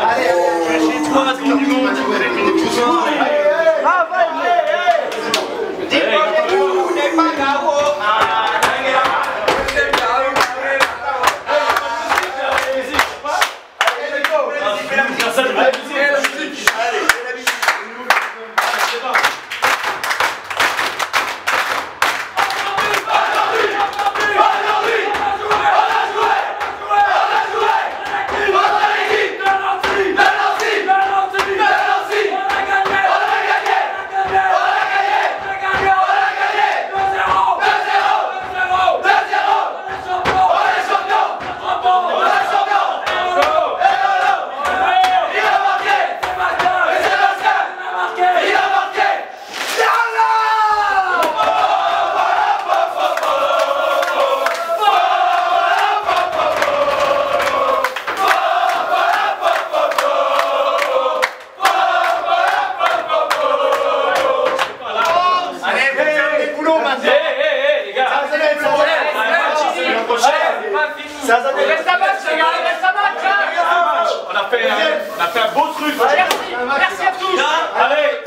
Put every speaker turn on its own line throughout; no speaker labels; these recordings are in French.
On a fait un beau truc.
Merci à tous.
Allez.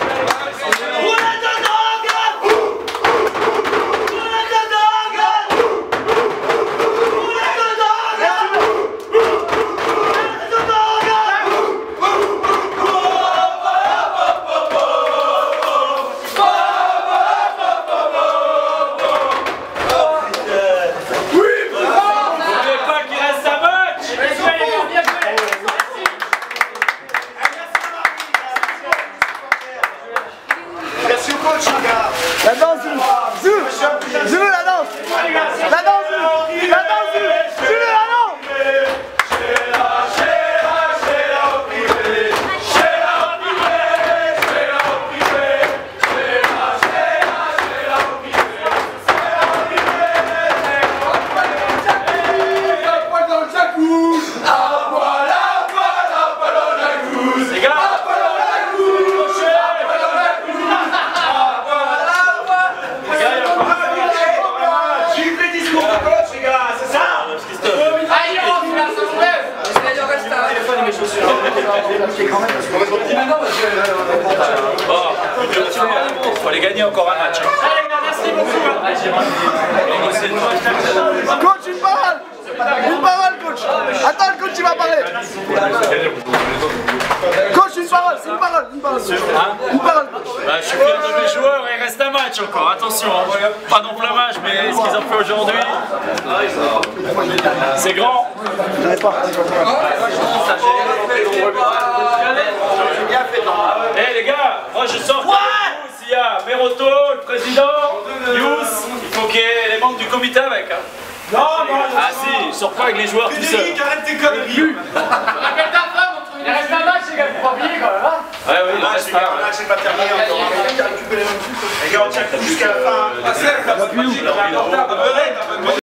La danse, Zou, Zou, la danse, la danse, la danse, Zou, la danse.
Faut aller gagner encore un match.
Merci beaucoup.
Coach, une parole. Une parole, coach. Attends, le coach, il va parler. Coach, une parole, c'est une parole. Une parole. Une parole.
Bah, je suis fier de mes joueurs, il reste un match encore, attention, hein. Pas d'enflammage, mais ce qu'ils ont fait aujourd'hui, c'est grand.
J'arrive pas.
Eh les gars, moi je sors s'il y a Meroto, le président, Yous, il faut qu'il y ait les membres du comité avec. Hein.
Non,
ah si, sors pas avec les joueurs tout seul.
Arrête tes conneries. Rappelle ta femme, il reste un match, les gars, faut pas oublier quand même. Hein.
Ouais, oui, il reste un.
Le match n'est pas terminé encore. Les gars, on tient jusqu'à la fin.